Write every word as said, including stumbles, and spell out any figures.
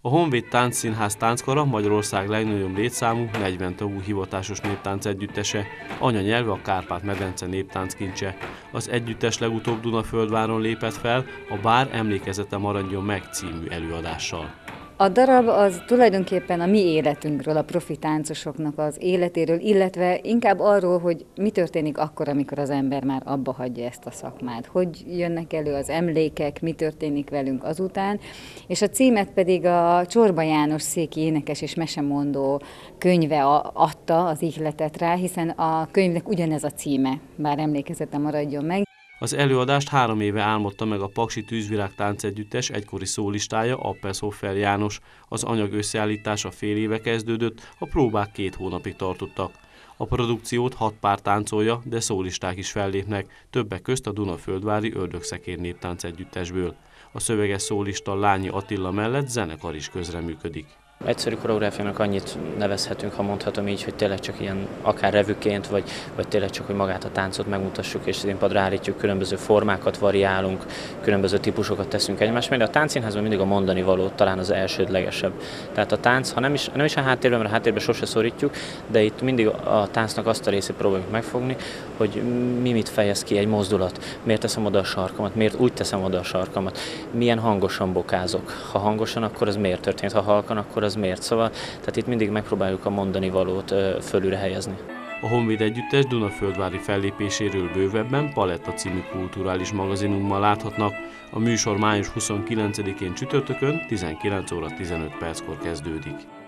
A Honvéd Táncszínház tánckara Magyarország legnagyobb létszámú, negyven tagú hivatásos néptánc együttese, anyanyelve a Kárpát-medence néptánckincse. Az együttes legutóbb Dunaföldváron lépett fel a Bár emlékezete maradjon meg című előadással. A darab az tulajdonképpen a mi életünkről, a profi táncosoknak az életéről, illetve inkább arról, hogy mi történik akkor, amikor az ember már abba hagyja ezt a szakmát. Hogy jönnek elő az emlékek, mi történik velünk azután, és a címet pedig a Csorba János széki énekes és mesemondó könyve adta az ihletet rá, hiszen a könyvnek ugyanez a címe, Bár emlékezete maradjon meg. Az előadást három éve álmodta meg a Paksi Tűzvirág táncegyüttes egykori szólistája, Appelshoffer János. Az anyag összeállítása fél éve kezdődött, a próbák két hónapig tartottak. A produkciót hat pár táncolja, de szólisták is fellépnek, többek közt a Dunaföldvári Ördögszekér néptáncegyüttesből. A szöveges szólista Lányi Attila mellett zenekar is közreműködik. Egyszerű koreográfiának annyit nevezhetünk, ha mondhatom így, hogy tényleg csak ilyen akár revüként, vagy, vagy tényleg csak, hogy magát a táncot megmutassuk, és színpadra állítjuk, különböző formákat variálunk, különböző típusokat teszünk egymás mellé. A táncszínházban mindig a mondani való talán az elsődlegesebb. Tehát a tánc, ha nem is, nem is a háttérben, mert a háttérben sose szorítjuk, de itt mindig a táncnak azt a részét próbáljuk megfogni, hogy mi mit fejez ki egy mozdulat, miért teszem oda a sarkamat, miért úgy teszem oda a sarkamat, milyen hangosan bokázok. Ha hangosan, akkor ez miért történt, ha halkan, akkor az miért. Szóval, tehát itt mindig megpróbáljuk a mondani valót fölülre helyezni. A Honvéd együttes Dunaföldvári fellépéséről bővebben Paletta című kulturális magazinunkban láthatnak. A műsor május huszonkilencedikén csütörtökön tizenkilenc óra tizenöt perckor kezdődik.